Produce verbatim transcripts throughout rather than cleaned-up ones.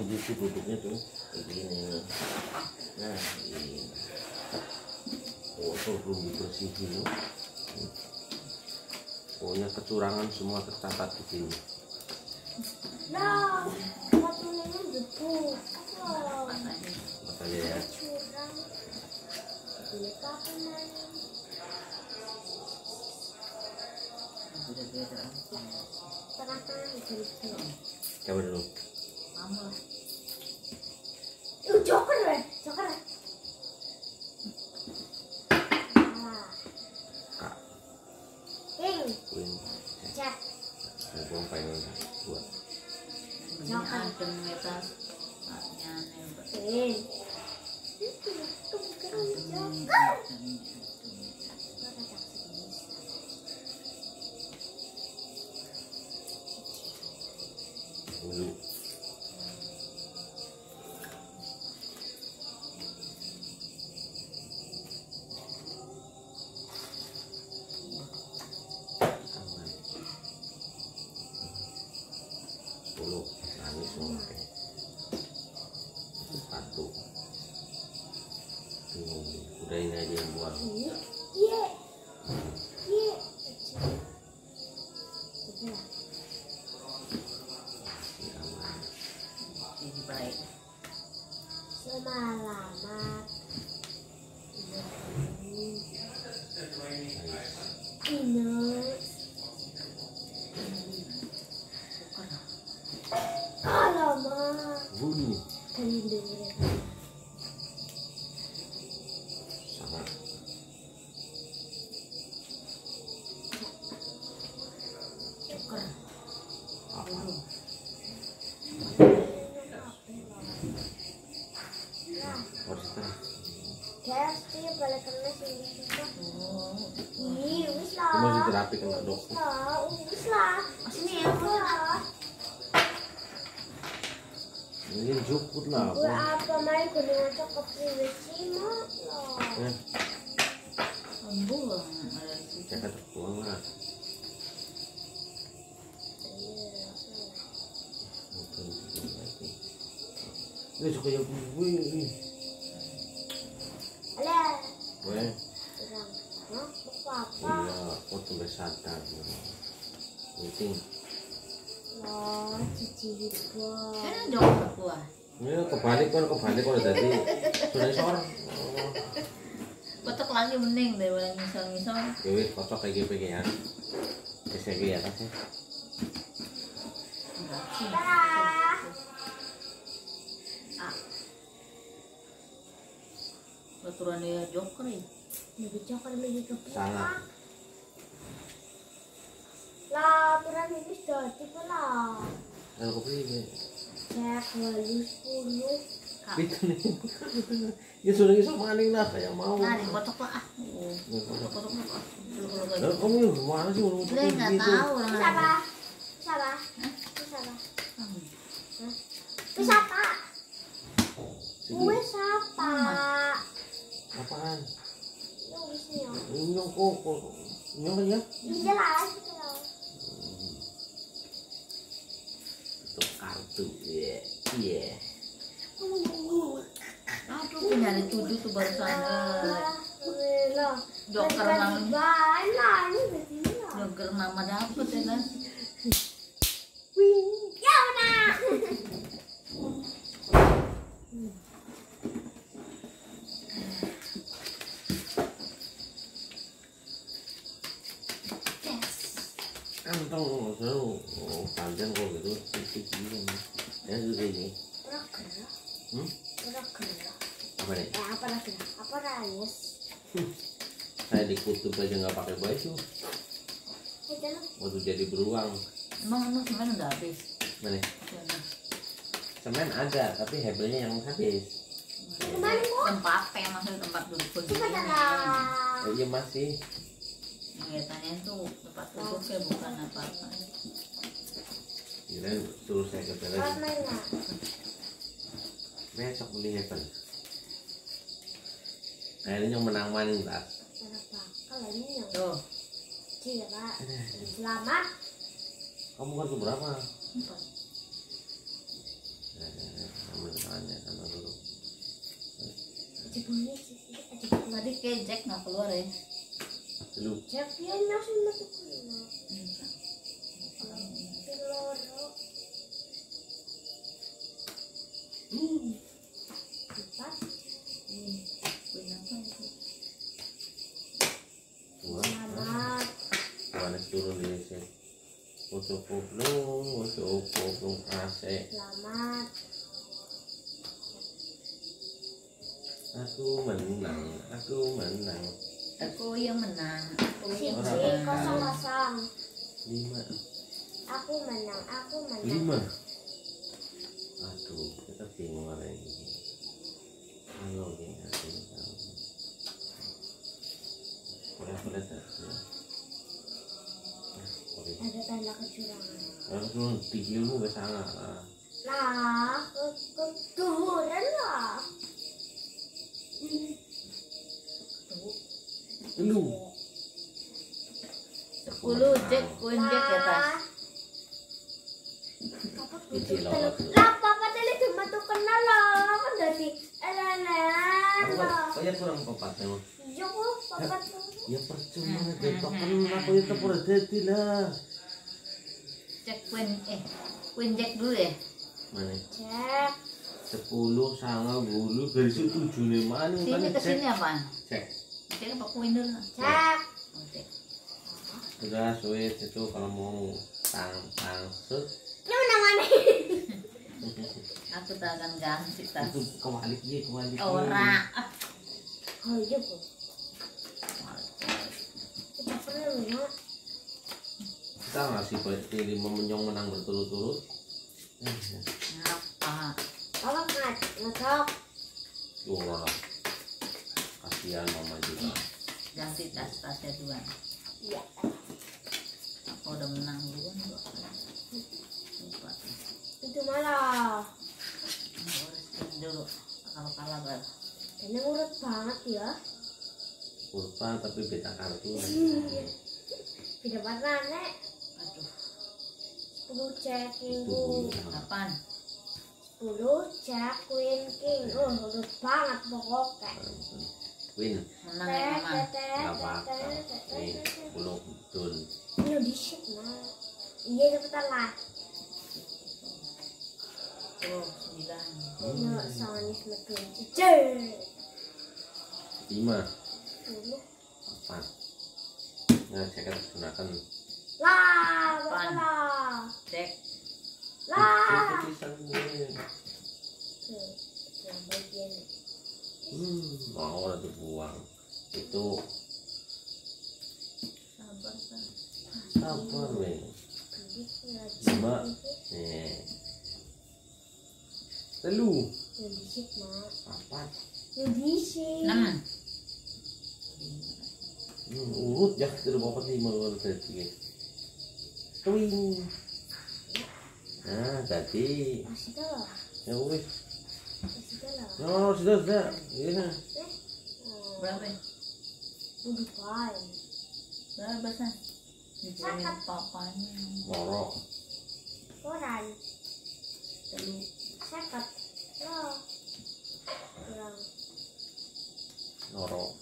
gitu duduknya tuh begini. Nah ini kotor belum dibersihin. Pokoknya kecurangan semua tercatat di sini. Nah, waktunya debu. Makanya ya. Curang. Ini kapan main? Tengah-tengah gitu. Coba dulu. Mama. Itu joker deh, joker. Ah, Kak. king, Queen. jack. Gue pengen buat. Joker. Adem metas. Saknya nebak. King. Itu kebukaan joker. Dulu. Aman. Dulu nangis mau pakai sepatu. Bingung. Udah ini aja yang buang. Iya. Iya. Iya. Aman. Jadi baik. Semalamat. Ini. Alamak. Bunyi. Pelindung. Sama. Joker. Apa? Harus terus. Gas dia balik kena sini. Oh. Ih, wis Itu masih lah. terapi kena dok. Wis lah, wis lah. Sini ya. Wah. Ini juput lah. Gue apa main kuningan coklat priwet sih mak Ya, Ambu ada di situ. saya kata pulang lah. Mungkin begini lagi. Ini suka yang gue ini. Alah, Gue, kurang. Hah? Apa? iya, aku tuh udah sadar. Penting. Loh, cici hibah. Kan joker gua. Ya kebalik kan kebalik kalau tadi sudah seorang. Kotak lagi mending daripada misal-misal. Dewi kocok kayak gini ya. Bisa kayak atasnya. Enggak sih. Dah. Ah. Aturan dia joker ya. Lebih coklat lebih ke Salah. Lah, kurang ini sudah tipe lah. Kalau aku pilih. Cek lalu sepuluh. Itu nih. Ya sudah bisa maning lah kayak mau. Nah, di kotak lah. Ah. Oh. Ya, kocok. Kotak lah. Kalau kalau Lah, kayak kamu yang gimana sih mau Dia nggak tahu orang Bisa apa? Bisa apa? Bisa apa? Bisa apa? Gue siapa? Apaan? Lu bisnya. Ini yang kok kok ini apa ya? Ini jelas gitu loh. Itu kartu. Iya. Iya. Aku punya dari tujuh tuh barusan. Loh, Joker ganti mang. banyak ini begini loh. Joker mama dapet ya kan. Wing, ya nah. Kantong selalu oh, panjang kok gitu. Titik gini. Ya sudah ini. Udah gerak, Hmm? udah gerak. Apa nih? Eh apa dah gerak? Apa nangis? Saya dikutub aja nggak pakai baju. Eh jangan. Waktu jadi beruang. Emang emang semen udah habis. Mana? Semen. Semen ada, tapi hebelnya yang habis. Kemana kok? Tempat apa yang maksudnya tempat duduk Coba begini. dah. Oh, iya masih. Kelihatannya tuh tempat duduknya bukan apa-apa. Kira suruh saya ke Buat lagi. main lah. Besok beli hebel. Nah ini yang menang maning tak? Cara bakal ini yang Tuh. kecil pak. Selamat. Kamu kan berapa? Empat. Sama tangannya sama dulu. Jebulnya sih, aja Tadi kayak Jack nggak keluar ya. Lu Jack dia langsung masuk ke Loro. hmm. Empat. Queen apa itu? Dua. Selamat. Panas turun di sini. Foto foto, foto foto asik. Selamat. Aku menang, aku menang. Aku yang menang. Aku yang Siji menang. kosong kosong. Lima, Aku menang. Aku menang. lima. Aduh, kita bingung hari ini. Halo, ini aku tahu. Boleh boleh tak? Ada tanda kecurangan. Langsung pikirmu ke sana lah. Lah, ke ke kehuran lah. Lu. Sepuluh Jack, Queen Jack di atas. Papa Iki kudu loh. telu. Lah, papa tadi cuma tuh kenal loh. Kan dari elenan Aku loh. kok ya kurang pepat emang. Iya kok, papa tuh. Ya percuma detok kan aku itu pura dadi lah. Jack Queen eh Queen Jack dulu ya. Mana? Cek. Sepuluh sangat bulu dari situ tujuh nih mana kan Sini ke sini apaan? cek. Jack apa Queen dulu? Cek. Oh, Jack. Udah sweet itu kalau mau tang tang set Ini mana-mana. Aku tak akan ganti tas. itu kebalik ya kebalik. Ora. Oh iya kok. Kita perlu ya. Kita ngasih berarti lima menyong menang berturut-turut. Apa? Papa ngat, ngetok. Ora. Kasihan mama juga. Ganti tas tasnya dua. Iya. Aku udah menang duluan dua kali. Lupa. Itu malah. Urus dulu. Kalau kalah baru. Ini urut banget ya. Kurpa tapi beta kartu. Tidak pernah nek. Aduh. Sepuluh cek king. Kapan? Sepuluh cek queen king. Oh urut banget pokoknya. Win. Menang ya mama. Gak apa-apa. Nih, sepuluh betul. Ini di shit mah. Iya cepetan lah. Tuh sembilan. Ini soalnya semakin jejak. Lima. Sepuluh. Empat. Nah, saya akan gunakan Lah, Apaan? lah. Jack. Lah. tulisan ini. Oke, yang bagian Hmm, mau nanti buang. Itu Sabar kan. sabar weh. bibitnya. Lima. Nih. Telu. Yang di shit mah. Empat. Yang di shit. Enam. Hmm, urut ya tidak apa lima urut tadi. Twing. Nah, tadi. Masih kalah. Ya wis. Masih kalah. No, sudah, sudah. Iya. Eh. Oh, Berapa ya? udah fine. Berapa san? Dijamin papanya. Morok. Koran. Telu. Seket. Loh. Kurang. Norok.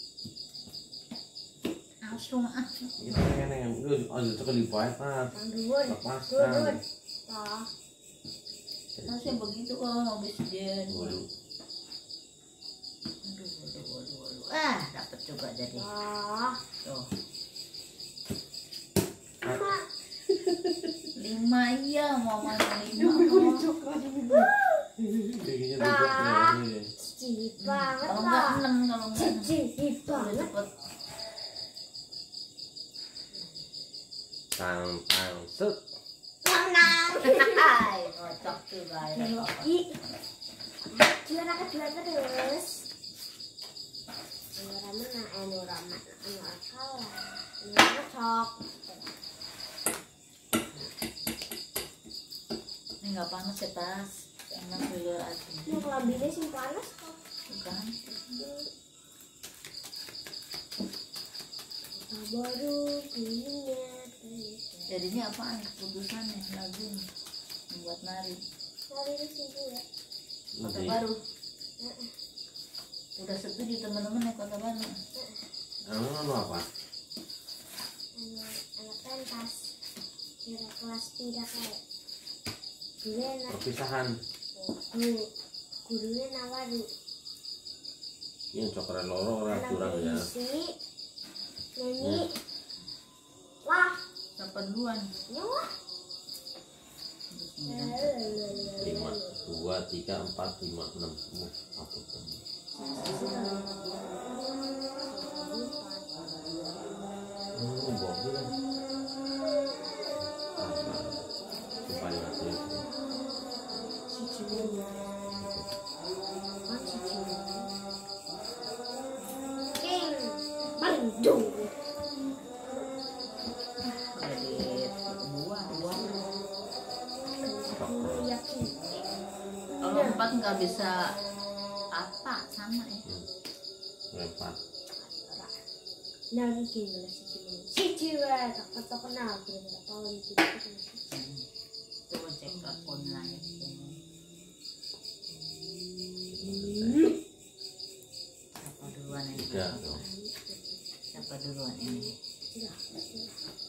Langsung ah. Ini pengen yang lu ada sekali banget. Yang dua. Lepaskan. Dua. Lah. Harusnya begitu kalau mau bisa dia. Dulu. Aduh, aduh, aduh, aduh. Ah, dapat juga jadi. Lah. Tuh. Lima. Lima iya, mau main lima. Kayaknya Ah. tidak ya. Cici banget Kalau enggak lah. enam, kalau enggak enam. Cici Udah banget. cepet. Tang tang set. Menang. Hai, kocok tuh guys. Yoi. Juara kedua terus. Nura menang, eh Nura menang, Nura kalah. Nura ngecok. Ini nggak panas ya tas. Enak dulu aja. Ini kelambinya sih panas kok. Bukan. Kita baru punya. Jadinya apaan keputusannya lagu nih? Membuat nari. Hari ini sini ya. Kota Nanti. Baru. Udah setuju teman-teman naik Kota Baru. Anu anu apa? Anak anak pentas. Kira kelas tidak kayak. Dulu enak. Perpisahan. Guru gurunya nawari. Yang coklat loro orang Anak curang ya. berisi. Nyanyi. Wah. Dapat duluan. Wah. Lima, dua, tiga, empat, lima, enam. Uh, apa tuh? Hmm, bobi lah. Apa? Supaya ngasih itu. King Bandung. Udah di dua. Dua. Yakin. Kalau empat nggak bisa apa sama ya. Hmm. Empat. Nah, bikin lah si Cimen. Si Cimen, tak tak kenal kira-kira tahun itu. Coba cek ke online. Siapa duluan ini? Tiga dong. Siapa duluan ini? Sudah, sudah.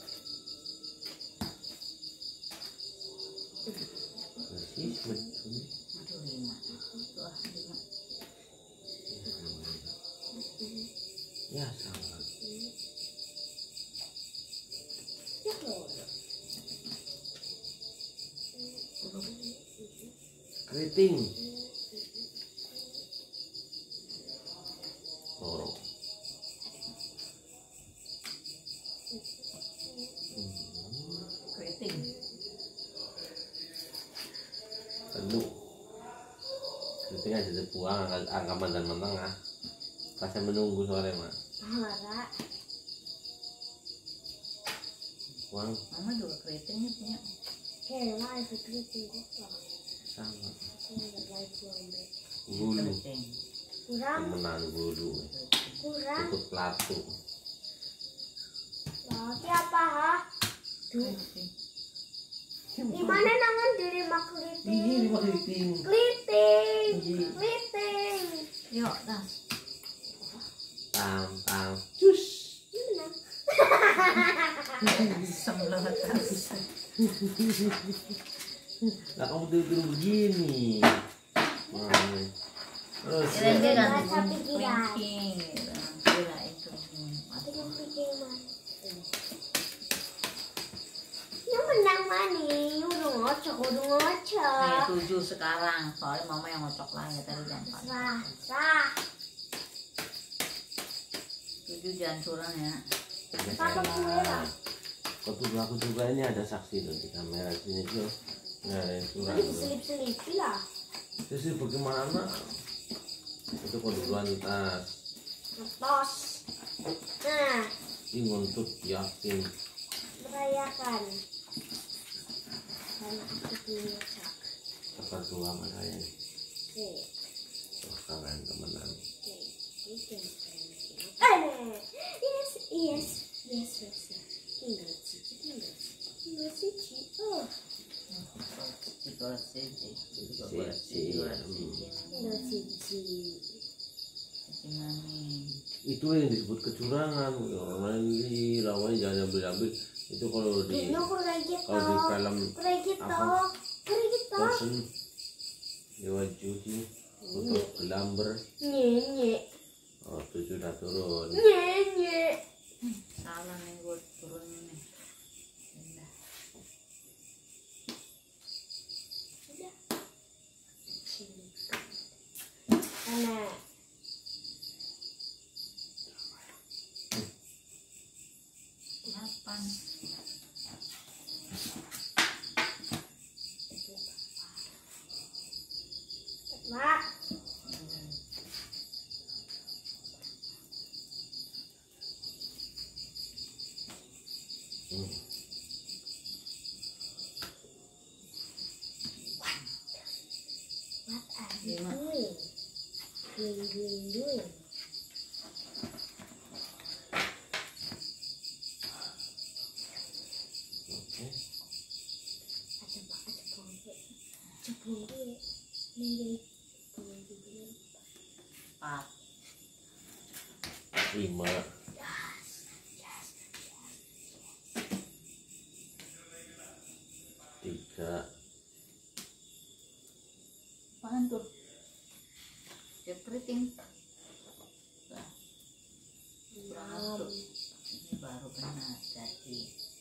Persis betul. Aduh lima. Wah lima. Ya salah. Ya, loh. Keriting. Loro. Keriting. Tentu. Keriting aja dibuang angka, angka mantan-mantan ah. Kasih menunggu sore mah. Marah. Buang Mama juga keritingnya punya. Kayak mana itu keriting kok? sama. Aku nggak lagi buang deh. Bulu. Keriting. Kurang, Temenan bulu. kurang. Tutup pelatu. Berarti apa ha? Tuh. Keriting. Di mana nangan diri mak keriting? lima keriting. Keriting, Iya. keriting. Yuk, dah. Tam tam. Cus. Mana? Sembelat habis. Lah kamu tidur begini. Mana? Terus Kira dia ya. ganti Rasa pikiran. kelingking gitu. Kira itu. Dengan pikir man. Yang menang mani, udah ngocok, udah Nih ngocok. tujuh sekarang. Soalnya mama yang ngocok lagi tadi jam empat. Sah, sah. Tujuh jangan curang ya. Papa merah. Kau tuduh aku juga ini ada saksi tuh di kamera sini tuh nggak ada yang curang Ini tuh. selip-selip lah. Terus ini bagaimana? Itu kau duluan tas. Ngetos. Nah, Ini nguntut yakin. merayakan. Dan aku ngocok. Apa dua mana ya? Oke, Terus kalian temenan. oke. Itu ada. Yes, yes, yes, yes. Tinggal cici, tinggal cici, tinggal cici. Oh, Tiga siji. Tiga Cici, siji. tinggal cici. Cici mami. Itu yang disebut kecurangan. Orang lain ini lawannya jangan ambil-ambil. Itu kalau di Ini aku kayak gitu. kalau di film Kayak gitu. apa? Kayak gitu. Frozen Dewa Cuci untuk gelamber. Nye, Oh, itu sudah turun. nye, nye. Salah nih gue turun nih. Udah. Udah. Sini. Mana? Delapan. Mak. Hmm. What are you Lima. doing? Doing, doing, doing. Oke. Ada pak, ada bangku. Jebul gue. Nih gue. Empat. lima. Tiga. Apaan tuh? Jepriting. Nah, Enam. ini baru benar jadi.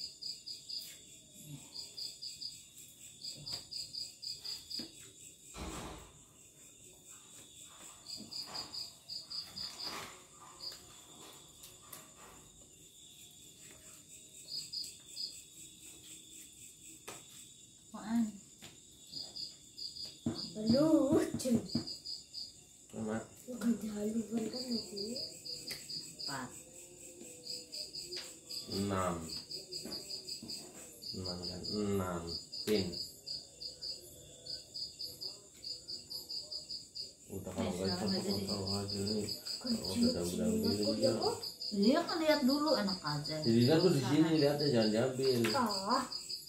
Apaan? Lucu. Lima. Bukan haluan kan aku. Empat. Enam. Enam kan? Enam. Pin. Udah kalau Eh, nggak sekarang cocok aja deh. tahu aja nih. Kecil Oh, udah kecil udah aku udah. ya oh. Iya kan lihat dulu enak aja. Jadi kan tuh di sini lihatnya jangan diambil. Ah,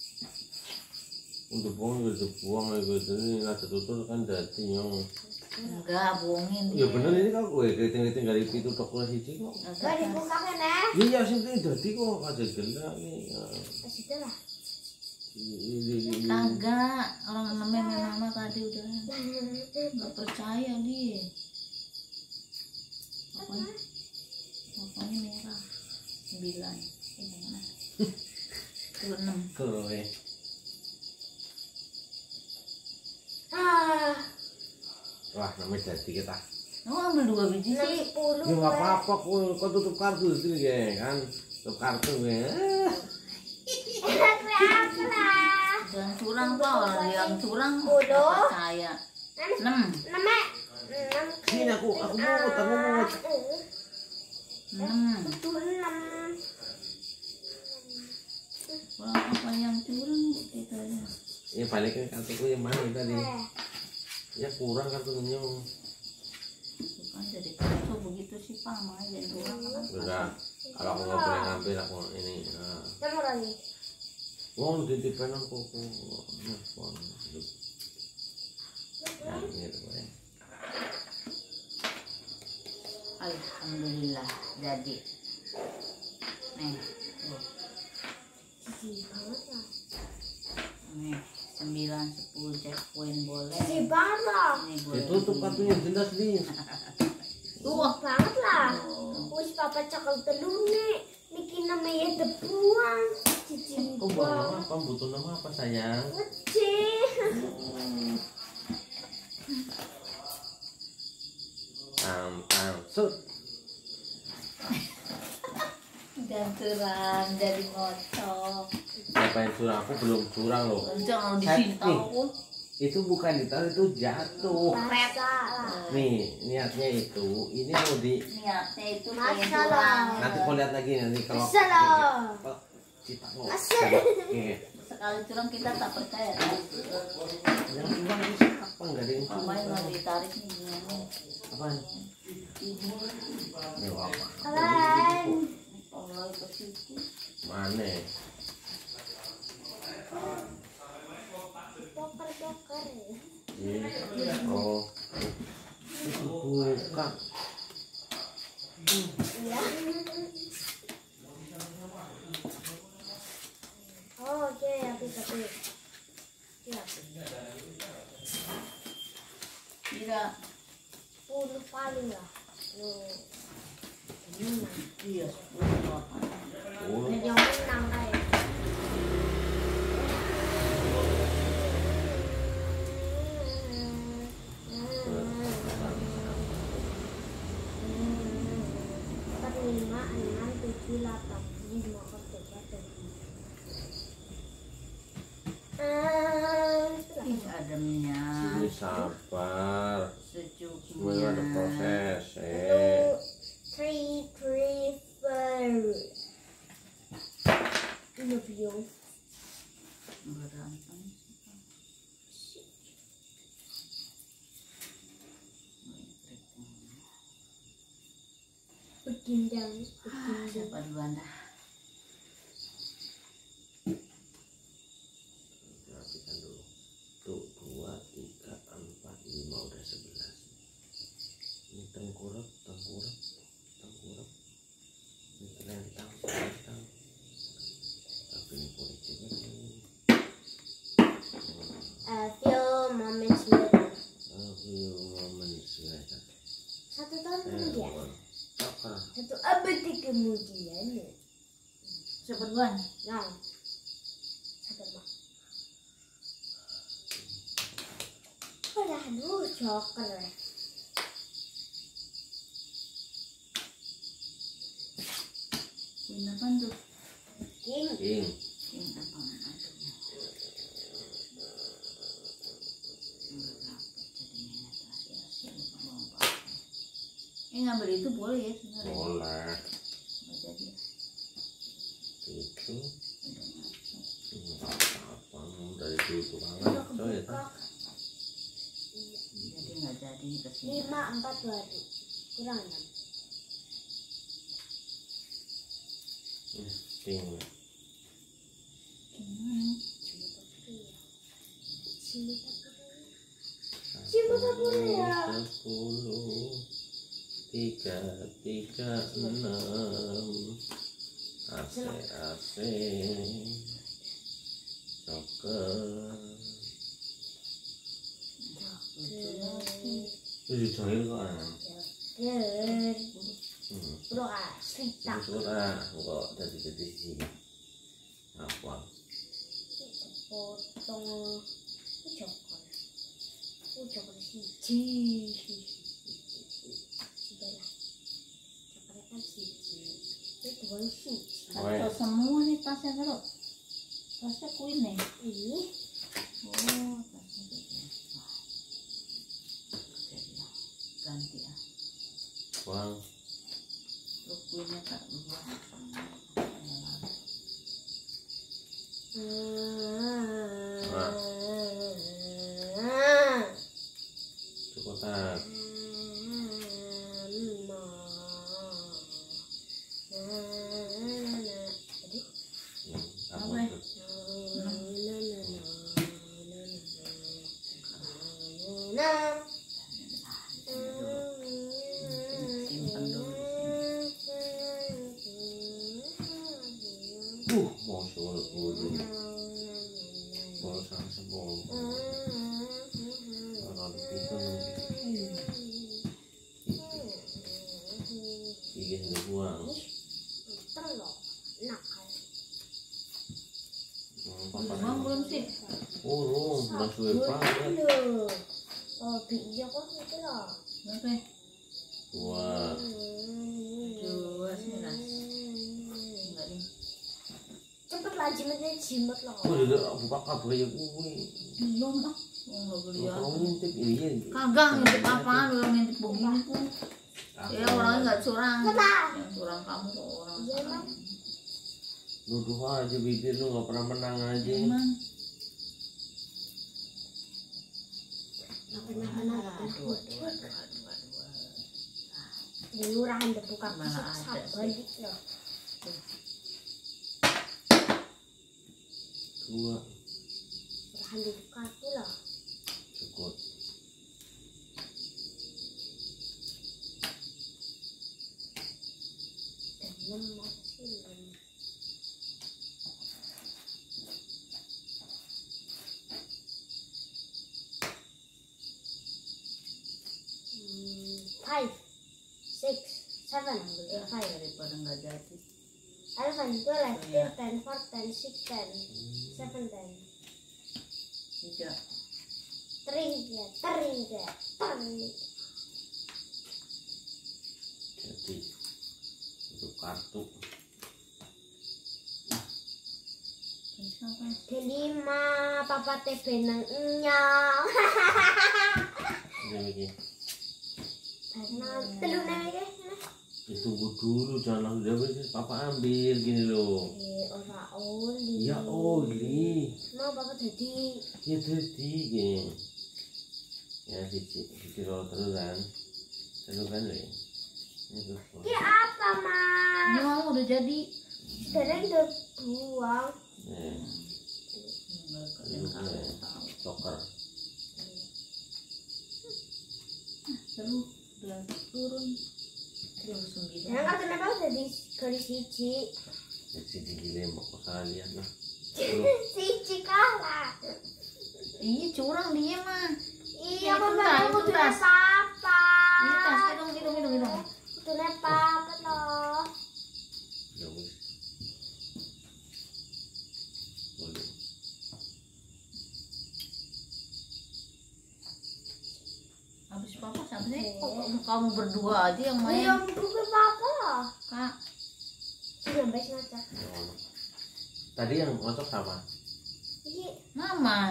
Untuk buang udah buang ya gue ini nggak tutur kan jadi nyong. Enggak, bohongin Ya dia. bener ini kan gue tinggal tinggal di pintu toko siji kok. gak dibuka kan eh? Iya sih ini jadi kok ada gelar nih. Sudah lah. Ini Kagak, orang namanya nama tadi udah nggak percaya dia. Pokoknya, pokoknya merah sembilan. Ini mana? Itu enam. kowe. Ah, Wah namanya jadi kita. Oh, ambil dua biji enam sih. puluh. Ya nggak apa-apa kok kau tutup kartu di sini ya kan. Tutup kartu ya. Enak apa lah? Jangan curang pak, orang yang curang Sepuluh. nggak percaya. Enam, Nama enam. Sini aku aku mau aku mau. enam. Itu enam. Orang apa yang curang kita ya. Ya balikin kartuku yang mana tadi. Eh, Ya kurang kartunya. Bukan jadi kacau begitu sih pak, makanya jadi curang kan. Udah. Kalau aku nggak boleh ngambil aku ini. Nah. nomor lagi. Wong titipan aku aku nelfon. Nah ini tuh ya. Alhamdulillah jadi. Nih, tuh. Cici banget lah. Nih, sembilan, sepuluh checkpoint boleh. Cici banget lah. Ini boleh. Itu tuh kartunya jelas nih. Tuh banget lah. Oh. Wis papa cakal telur nih. Niki namanya debuang. Cici Kau buat nama apa? Butuh nama apa sayang? Cici. Tam tam sut. Dan curang jadi ngocok. Siapa yang curang? Aku belum curang loh. Jangan di Saya- sini tahu aku. Itu bukan ditaruh itu jatuh. Masa lah. Nih niatnya itu ini mau di Niatnya itu Masalah. pengen curang. nanti kau lihat lagi nanti kalau Masalah. kalau cita mau Masalah. oke Sekali curang kita tak percaya. yang curang itu apa nggak ada yang Pemain curang mau ditarik nih gimana? apa ya apa Kalian. Allah ke situ. mana Poker poker. ini oh itu bukan Iya. Oh, oke, tapi tapi. Ya, Tidak. sepuluh paling lah. Loh. Iya, sepuluh delapan. oh Jadi yang menang kayak. Empat lima enam tujuh delapan ini dua kali tiga Ih, ademnya. ini sabar Secukupnya. semua ada proses Two, eh three, three, four. Ini biong. Berantem. Begindang, Ah, begindang. siapa duluan dah? rapikan dulu tuh dua kemudian Cepet Wan. nah sabar mak udah aduh joker Queen apa tuh? king King. Queen apa? Eh ngambil itu boleh ya sebenarnya. Boleh. Nggak jadi. Itu. Apa dari dulu banget. Coy ya. Jadi nggak jadi kesini. lima empat baru kurang enam King. Sepuluh tiga tiga enam AC AC Joker tujuh joil kok ah. Hmm. bro asli tak Surah kok dari dari sini apa potong joker joker siji sudah lah joker kan siji itu boleh siji Atau semua nih tasnya bro. Tasnya Queen nih. ini Oh tasnya beda. Jadi ya ganti ya. uang Lu Queennya tak berubah. cukup tak apa itu Simpen dulu. uh mau suruh dulu mau sang sebong kalau itu tiga ini buang Bang belum sih. urung udah suwe banget oh iya kok itu loh Berapa? dua Dua sembilan. Enggak nih. cepet lah jimatnya jimat loh gue udah buka kabel ya gue Belum ah. Oh nggak boleh ya. kalau ngintip iya Kagak ngintip apaan lu ngintip begini pun. Ya orangnya nggak curang. Yang curang kamu kok orang. Iya, Bang. nuduh aja bibir lu nggak pernah menang aja Emang. nggak pernah menang nggak pernah Aduh, aduh, muncul aduh, aduh, aduh, aduh. di lurahan udah buka Mana fisik ada sak sih. balik loh dua lurahan dibuka tuh loh cukup dan lemot sih lemot. Hmm, five six seven Ya, five daripada nggak jadi. eleven twelve thirteen fourteen sixteen seventeen Tiga. three ya three ya three jadi untuk kartu Bisa kan? kelima papa teh benang nyong ini begini karena telu nanya ditunggu dulu jangan langsung dia papa ambil gini loh eh ora oli ya oli mau papa jadi ya jadi gini ya cici cici roll terus kan terus kan nih ini tuh ki apa ma Ini mau udah jadi. sekarang udah buang nih Nggak kalian ini kalian tahu. Joker Seru udah turun. Tiga sembilan. yang kan kenapa jadi garis siji jadi cici gile mau kau salah lihat lah siji kalah Iya curang dia mah. iya Itu papa tas, aku itu tuh tas. papa Ini tas hidung hidung hidung hidung. tuh papa loh Papa siapa sih? Kok kamu berdua aja yang main? Iya, bukan papa. Kak. Iya, baik ngocok. Tadi yang ngocok sama? Ini Mama.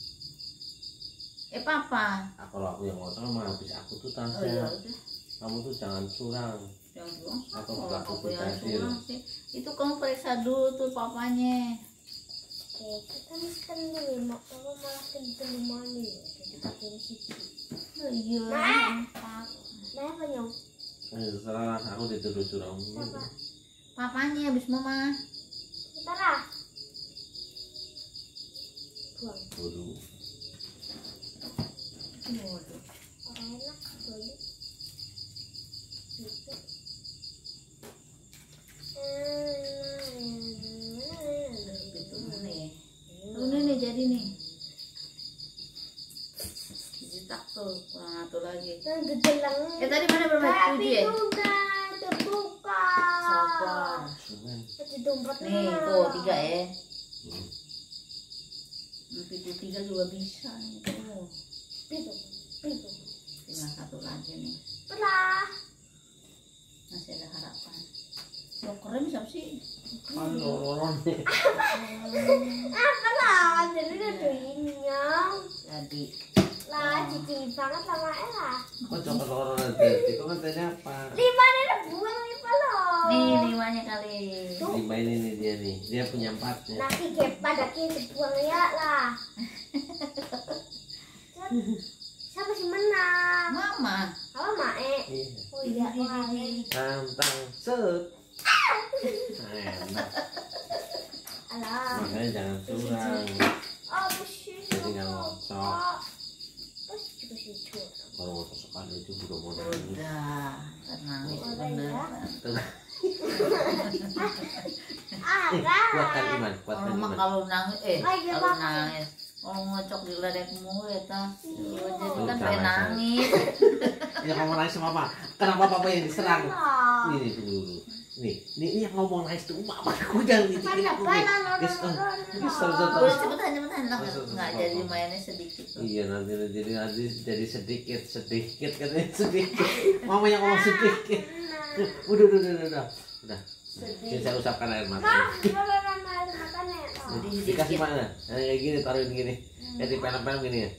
Eh papa. Ah, kalau aku yang ngocok mah habis aku tuh Oh Tasya. iya udah. Kamu tuh jangan curang. Yang bilang Atau kalau berlaku aku yang berhasil. curang sih. Itu kamu periksa dulu tuh papanya. oke, kita mesti dulu, mak. Papa malah kendel mana ya? Jadi pakai resiki. Oh iya. Nah. Pak. Nah, apa nyong? Eh, terserah aku dituduh curang. Siapa? Papanya habis mama. Bentar ah. Buang. Waduh. Waduh. Orang enak bolu. Gitu. Gitu nih. Tuh nih nih jadi nih. Dicetak tuh kurang satu lagi. Yang gedelang. Eh tadi mana berapa Tapi tujuh ya? itu udah terbuka. Sabar. Cuman. Itu dompet Nih mana? tuh tiga ya. Hmm. Itu tiga juga bisa nih tuh. Pitu. Pitu. Tinggal satu lagi nih. Pelah. Masih ada harapan. Jokernya siapa sih? Halo, Roron. Apa lah? Jadi udah doing nyong. Jadi Lah, cici banget sama Ella. Kok coba Roron aja? Itu kan tanya apa? Lima nih udah buang lima loh. nih limanya kali. Lima ini nih dia nih. Dia punya empatnya. Nanti kepa daki dibuang ya lah. Siapa sih menang? Mama. Apa Mae? Iya. Oh iya, Mae. Tantang set. Enak. Alah. Makanya jangan curang. Oh, bersih. Jadi nggak ngocok. Terus juga sih curang. Kalau ngocok sekali itu udah mau nangis. Udah, nangis Udah bener. ya. Tuh. Ah, Eh, kan. kuatkan iman, kuatkan Kalau mah iman. kalau nangis, eh Oh, iya, kalau Papa. nangis, kalau ngocok di ledekmu ya tah, Iya. jadi kan Tuh, pengen jangan. nangis. Ya kamu nangis sama apa? Kenapa papa yang diserang? Ah. Nih, nih, tunggu dulu. Nih, nih, ini yang ngomong nangis tuh mama. Aku jangan ngitikin aku. nih. Guys, oh, guys, sorry, sorry, Boleh sorry. cepetan cepetan lah, Terus, terus, nggak terus, jadi apa? mainnya sedikit tuh. Iya nanti jadi nanti jadi sedikit sedikit katanya sedikit. Mama yang ngomong sedikit. Udah udah udah udah udah. Udah. Ini saya usapkan air mata. Hah, gimana nama air matanya? Jadi Dikasih sedikit. mana? Yang kayak gini taruhin gini. Kayak di film-film gini ya.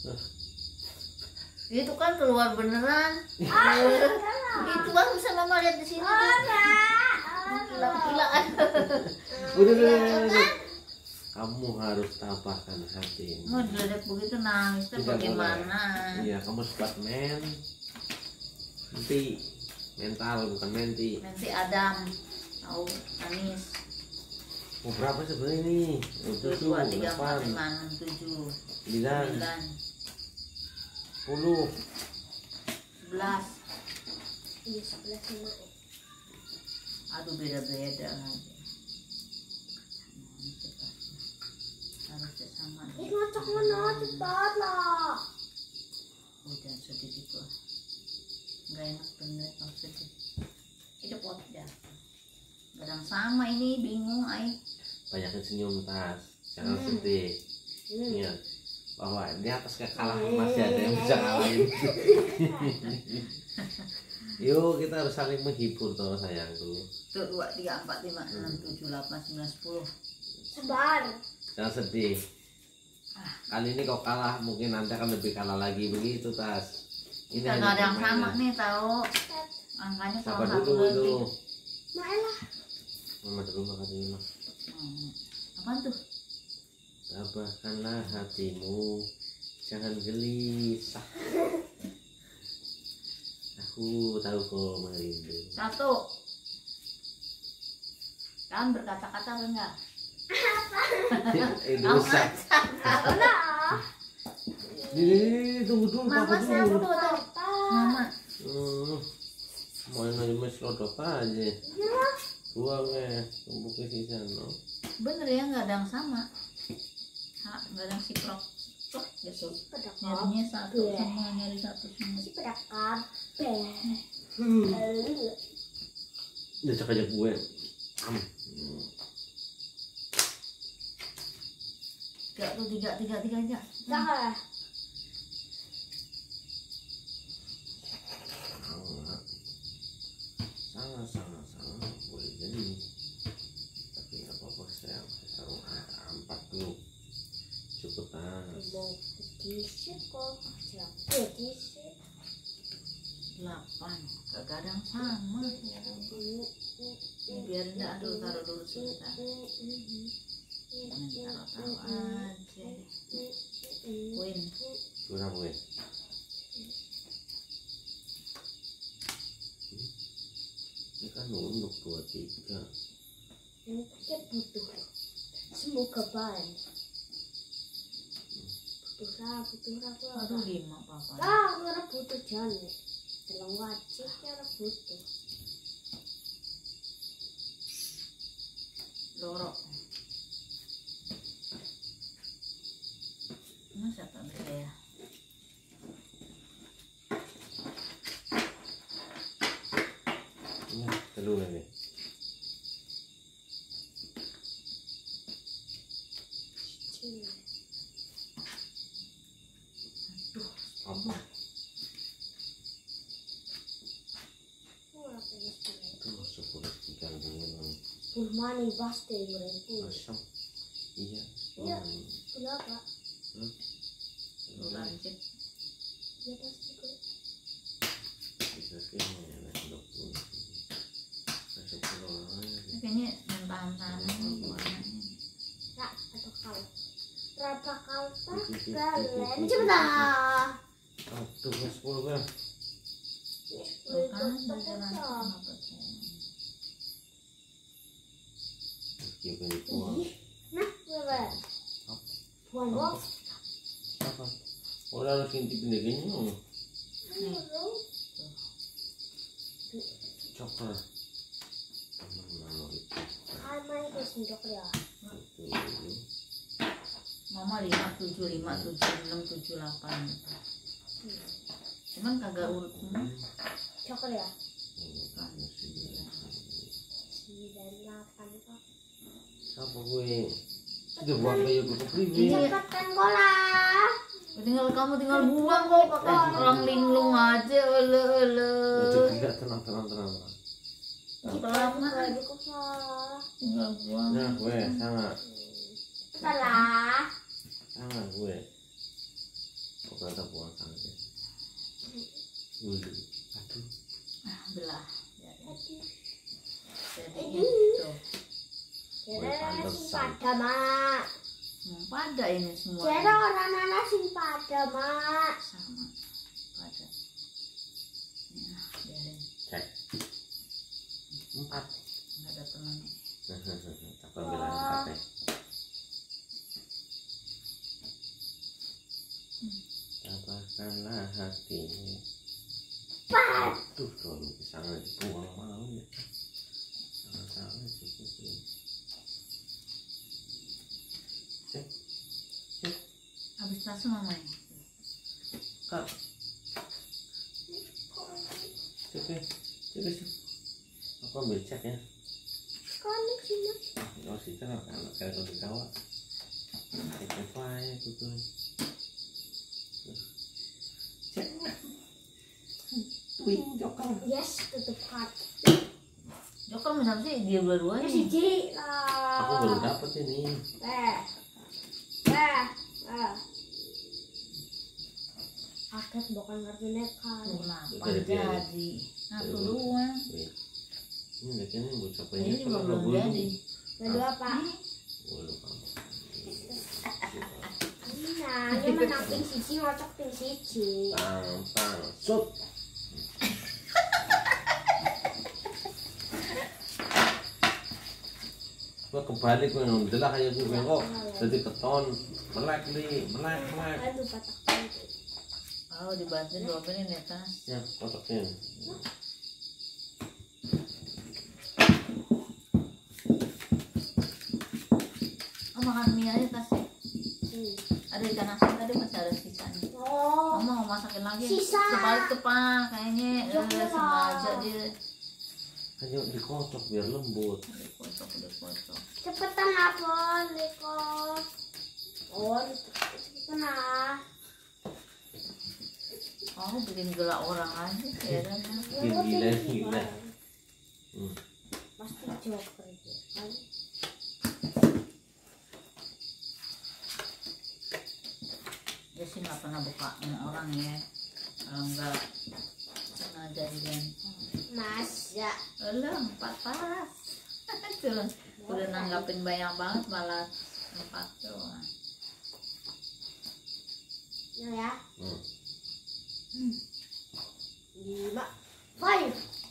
Itu kan keluar beneran. Ah, Itu baru bisa mama lihat di sini. Gila-gilaan. Udah udah udah. udah. Kamu harus tabahkan hatimu. Mau diledek begitu nangis tuh Tidak bagaimana? Iya, kamu sempat men. Menti. Mental bukan menti. Nanti Adam tahu nangis. Mau berapa sebenarnya nih? Tujuh, Tujuh, dua, tiga, empat, delapan, lima, enam, tujuh, sembilan, sembilan, sepuluh. sebelas. Iya, sebelah sama. Aduh beda-beda lagi. Harusnya sama. Ih, ngocok mana? Cepat lah. Oh jangan sedih gitu. Nggak enak bener kalau sedih. Itu pot ya. Kadang sama ini bingung ay. Banyakin senyum Tas. Jangan Hmm. sedih. Hmm. Ingat bahwa di atas kekalahan masih ada yang bisa ngalahin. Yuk kita harus saling menghibur toh sayangku. Tuh dua, tiga, empat, lima, enam, tujuh, delapan, sembilan, sepuluh. Sabar. Jangan sedih. Kali ini kau kalah, mungkin nanti akan lebih kalah lagi begitu Tas. Kita hanya nggak ada yang permainan. sama nih tahu. Angkanya Siapa kalau satu dulu lagi. itu? Mae lah. Mama dulu makan dulu. Mama. Hmm. Apaan tuh? Tabahkanlah hatimu, jangan gelisah. Aku tahu kau merindu. Satu. Jangan berkata-kata enggak? Eh dosa. Nah. Ini tunggu dulu, Mama papa siapa dulu. tuh? Mama. Hmm, mau yang aja selodok aja. Buang ya, tumpuk ke sisa no. Bener ya nggak ada yang sama. Ha, nggak ada yang siprok. Siprok gitu. Nyarinya satu Iya. semua, nyari satu semua. Si pada kabeh. Hmm. Eh, Udah cek aja gue. Hmm. Tiga tuh tiga tiga tiga tiga. Jangan. sangat sangat sangat boleh jadi, tapi nggak apa-apa, saya taruh empat dulu cukup tas. Mau diisi kok, siapa diisi? Delapan, kadang sama. Biar enggak, aduh taruh dulu sebentar. Jangan taruh-taruh aja. Win. Berapa weh? Ini kan nunduk dua tiga. Kita butuh, semoga baik. Butuh lah, butuh lah, Aduh lima papa. ah, orang butuh jalan. Dalam wajib ya orang butuh. Lorok. Masa tak bisa ya? Ini telur ini. Aduh, Apa? Murah punya sepuluh. Itu sepuluh tiga dengan Pulmani pasti mereka. asam. Iya. Iya. Hmm. Kenapa? Hmm. lu lanjut. Ya pasti kok. Bisa sih ya nak dua puluh. Nah, sepuluh orang. Kayaknya yang tahan-tahan warnanya. Nak atau kau? Berapa kau tak kalian? Cepetan. Aduh, sepuluh kan? Bukan berjalan sama percaya. Meski bukan dibuang. Nah, berapa? Apa? Buang box. Apa? Orang harus intip pendeknya. Coklat. Teman mau itu. Hai main ke sendok ya. Betul. Mama lima tujuh lima tujuh enam tujuh delapan. Cuman kagak urut semua. Coklat ya. Bukan. Sembilan delapan kok. Siapa gue? Sudah buang kayu ke pribadi. Cepatkan bola. Tinggal kamu tinggal buang kok pakai orang linglung aja. Ele ele. Tidak tenang tenang tenang. Lama Lagi kok salah. tinggal buang. Nah gue sangat Salah. sangat gue. Kok kata buang sangat ya? Dulu. Aduh. Ah, belah. Aduh. Jadi itu. Jadi sing pada mak. Hmm, pada ini semua. Jadi orang anak sing pada mak. Sama. Pada. Ya, biarin. Cek. Empat. Nggak ada temannya. Apa bilang empat ya? Tabahkanlah hatimu. Aduh, kalau sangat dibuang mau ya. Sangat-sangat sih. Cek. Cek. Habis langsung mamanya. Kak. Cek ya. Cek ya. Aku ambil cek ya. Kan sini. Oh, sih kan anak kayak kalau dikawal. Cek apa ya itu. Cek. Wih, jokal. Yes, tutup kat. Joker misal sih dia dua-duanya. Ya siji lah. Aku baru dapet ini. Eh. Eh. Eh. Aket bukan ngerti nekan. Tuh delapan Dari dia. jadi. Satu dua. Wih. Ini kayaknya buat siapa Ini ini juga kalau belum gue jadi. Lalu apa? gue lupa. Nah, dia menang ping siji ngocok ping siji. Tang tang sut. Gue kebalik gue nondelah kayak gue bengkok jadi keton melek nih melek melek Aduh, patak pantai. Oh dibantuin dua menit di atas. ya kotaknya. Oh makan mie aja kasih. Hmm. Ada ikan asin tadi masih ada sisanya. Oh, Mama mau masakin lagi. Sisa. Sebalik tuh pak, kayaknya Jok, eh, ya. sengaja dia. Hanya dikocok biar lembut. Udah kocok, udah kocok. cepetan apa, Liko? Oh, cepetan lah. Oh bikin gelak orang aja ya kan. Bikin gila gila. Hmm. Pasti joker dia kan. Dia sih nggak pernah buka orang ya. Kalau nggak sengaja dilempar. Mas ya. Alah, empat pas. Tuh, udah nanggapin banyak banget malah empat doang. Nah ya. Hmm. Hmm. Lima. Five.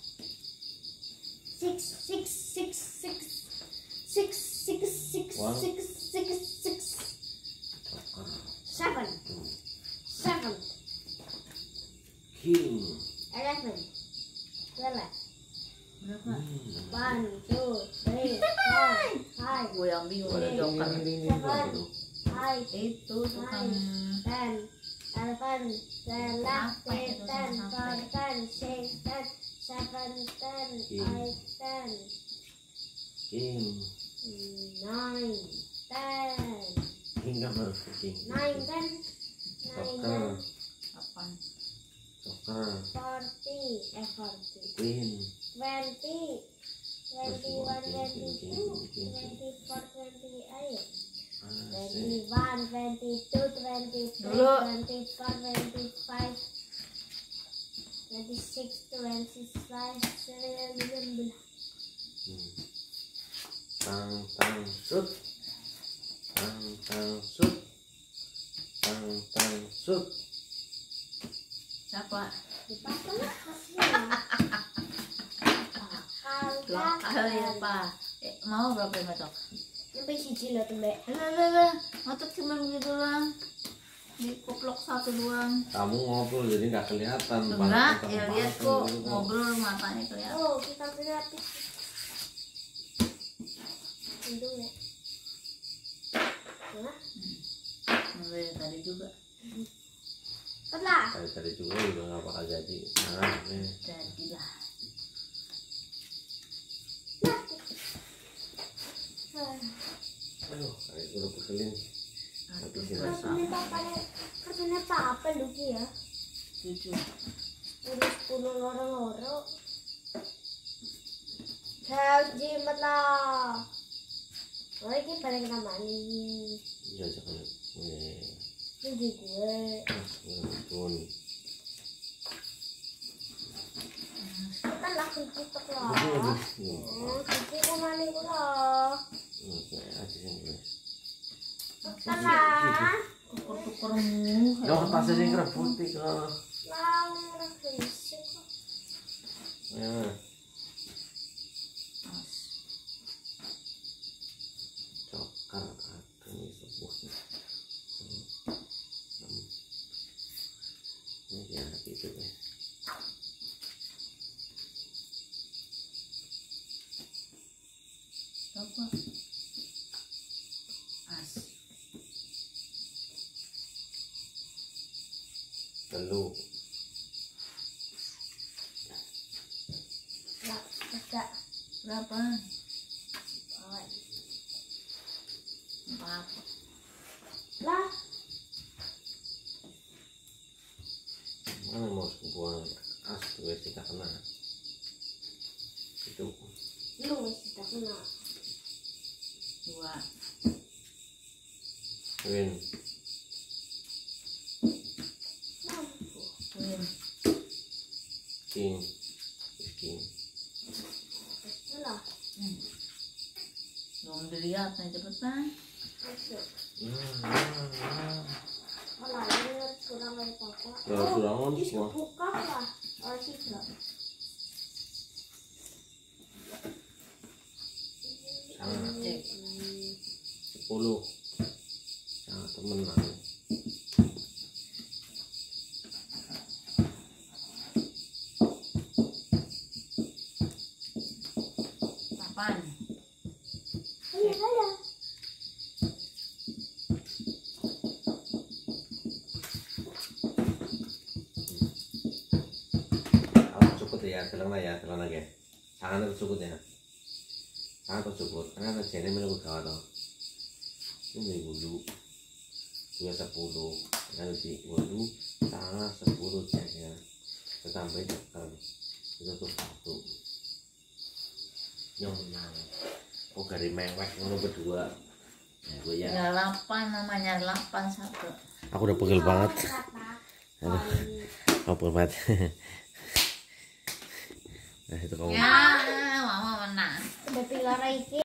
Six, six, six, six, six, six, six, One. six, six, six, Joker. seven, Hmm. seven, King. eleven, twelve, Berapa? Hmm. one, two, three, four, five, Gue yang bingung Ada ada joker. ding, ding, ding, ding. Apa tuh? five, Itu tukang ten, eleven, twelve, Apa itu thirteen, sampai? fourteen, sixteen, seventeen, eighteen, King. nine, ten, King apa? King. nineteen, Joker. nineteen, apaan? Joker. forty, eh forty, Queen. twenty, twenty-one, twenty-two, twenty-four, twenty-eight, Asik. twenty-one, twenty-two, twenty-three, Dulu. twenty-four, twenty-five, twenty-six, twenty-five, twenty-seven. Hmm. Tang tang sut. Tang tang sut. Tang tang sut. Siapa? Dipasang hasilnya. Lokal ya pak. Eh, mau berapa yang matok? Sampai siji lah tuh mbak. Lah lah lah, matok cuma begitu doang. Di kuplok satu doang. Kamu ngobrol jadi nggak kelihatan. Enggak, Bang. ya lihat kok ngobrol matanya kelihatan. Oh kita berarti. Itu ya. Nah, Mulai tadi juga. setelah. Tadi tadi juga juga nggak bakal jadi. Nah, nih. Jadilah. Aduh, kayak udah pekelin. Aduh, Habisin berat nasi. Kartunya papa kartunya papa Luki ya. Tujuh. Udah sepuluh loro-loro. Saya jimat lah. Oh ini bareng sama nih. Iya, jangan. Nih, Ini gue. pun. Kita lah kucuk lah. Aduh, aduh. Nih, Hmm, kucuk kemana gue lah. nih, kayak habisin gue. Kita lah. Tukur-tukur mu. Dong, tasnya yang kerebut nih kalau. Lah, orang berisik kok. Ya, Joker ada nih sebuahnya. Ini ya gitu deh. Apa? As. Telur. Lah, tidak. Berapa? Oh, Empat. lah, Mana mau buang as tuh wes tidak kena. Itu lu masih tak kenal. Dua. win. Lampu. Win. King. King. Lah, Hmm. Belum dilihat nih cepetan. masuk. Nah, nah, nah. Kalau ini harus kurang dari papa. Ya, kurangan di semua. buka lah. Oh, sih lah. Sangat Cek. sepuluh. Sangat temenan. Delapan. Ayo, ayo. Kalau cukup ya, telang lah ya, telang lagi. Tangan itu cukup ya. Tangan itu cukup. Tangan itu jadi menunggu kawan tuh. Ini bulu. Dua sepuluh. Yang di bulu. Tangan sepuluh cek ya. Kita tambahin Joker. Itu tuh satu. Nyong menang. Kok gari mewek ngono berdua. Ya gue ya. Ya delapan namanya delapan satu. Aku udah pegel banget. Aduh. Apa banget. Nah itu kamu. Ya, mama menang. Udah pilar iki.